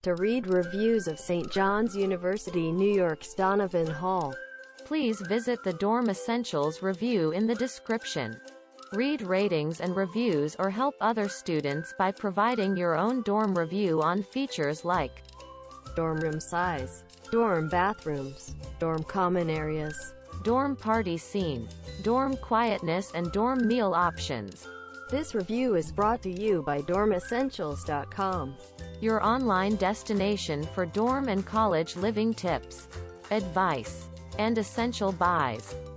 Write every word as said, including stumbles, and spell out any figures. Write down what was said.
To read reviews of Saint John's University, New York's Donovan Hall, please visit the Dorm Essentials review in the description. Read ratings and reviews or help other students by providing your own dorm review on features like dorm room size, dorm bathrooms, dorm common areas, dorm party scene, dorm quietness and dorm meal options. This review is brought to you by dorm essentials dot com, your online destination for dorm and college living tips, advice, and essential buys.